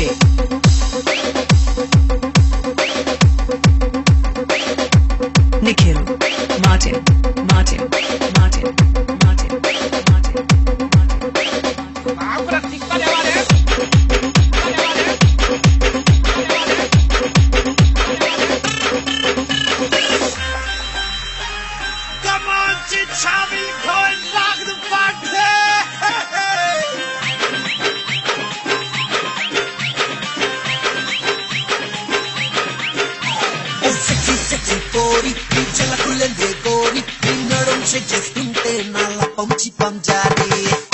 Nikhil, Martin, Martin, Martin, Martin, Martin, Come on, Chavi, go and rock the party! Sexy, sexy pori, pinche la culele gori, pinnaron se gestunte na la pomchi pamjari.